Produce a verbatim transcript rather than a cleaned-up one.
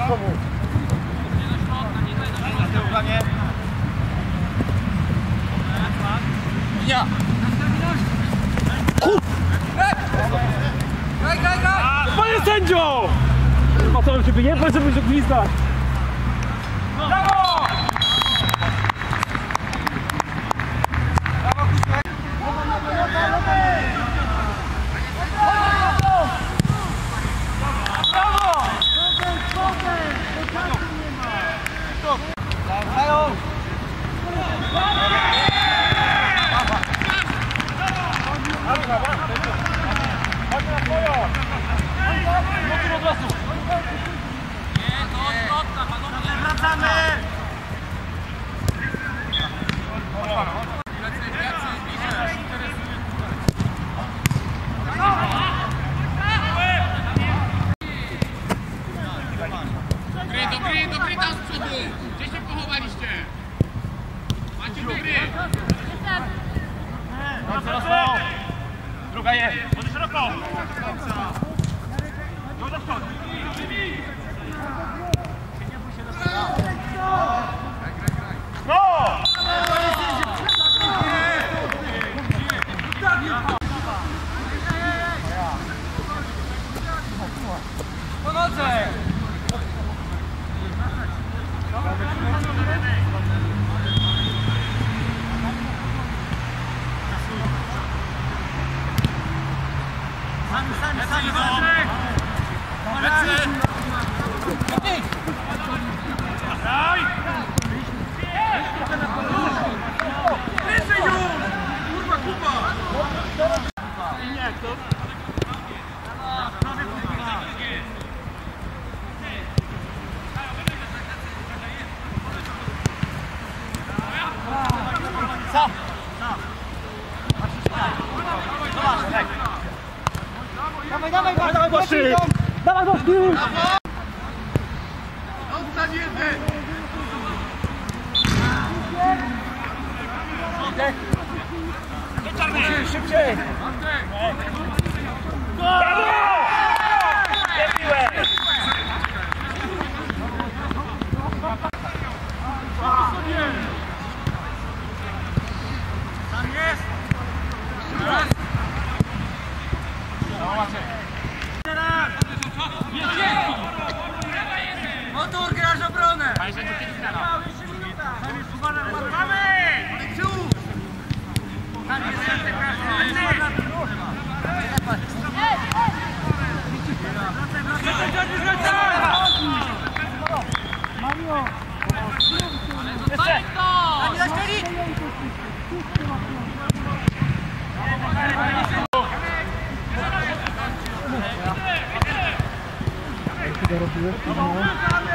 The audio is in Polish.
komu. Ja. Graj, graj, graj! Panie sędzio! Chyba to bym się wyjebać, żeby się gwizdać. Brawo! Dobry, dobry tam z przodu! Gdzie się pochowaliście? Macie do gry! Druga jest! Może szeroko! No! Pomocy! Sami, sami, sami, sami! Lecy! Daj! Wyżej już! Kurwa, kupa! I jak to? Sam! Dawaj, dawaj, dawaj, Dawaj, Boszy! Dawaj, Boszy! Odstać jeden! Szybciej, szybciej! Brawo! Jebiłeś! Tam jest! Motor, grasz obronę! Mamy! Tam jest! Mario! Zostań to! Tam jest Feli! Jak ty to robiłeś?